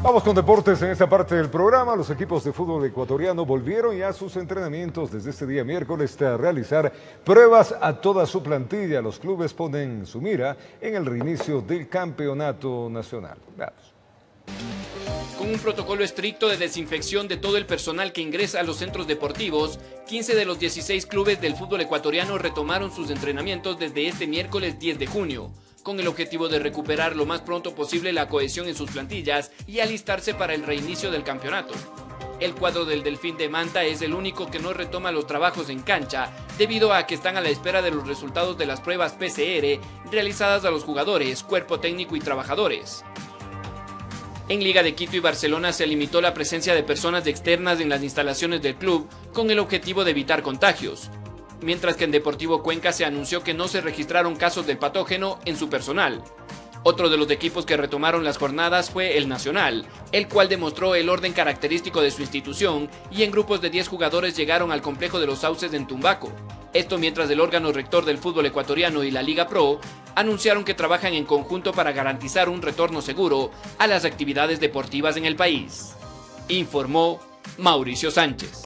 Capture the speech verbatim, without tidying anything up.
Vamos con deportes en esta parte del programa. Los equipos de fútbol ecuatoriano volvieron ya a sus entrenamientos desde este día miércoles a realizar pruebas a toda su plantilla. Los clubes ponen su mira en el reinicio del campeonato nacional. Veamos. Con un protocolo estricto de desinfección de todo el personal que ingresa a los centros deportivos, quince de los dieciséis clubes del fútbol ecuatoriano retomaron sus entrenamientos desde este miércoles diez de junio, con el objetivo de recuperar lo más pronto posible la cohesión en sus plantillas y alistarse para el reinicio del campeonato. El cuadro del Delfín de Manta es el único que no retoma los trabajos en cancha, debido a que están a la espera de los resultados de las pruebas P C R realizadas a los jugadores, cuerpo técnico y trabajadores. En Liga de Quito y Barcelona se limitó la presencia de personas externas en las instalaciones del club con el objetivo de evitar contagios, mientras que en Deportivo Cuenca se anunció que no se registraron casos del patógeno en su personal. Otro de los equipos que retomaron las jornadas fue el Nacional, el cual demostró el orden característico de su institución y en grupos de diez jugadores llegaron al complejo de los Sauces en Tumbaco. Esto mientras el órgano rector del fútbol ecuatoriano y la Liga Pro anunciaron que trabajan en conjunto para garantizar un retorno seguro a las actividades deportivas en el país. Informó Mauricio Sánchez.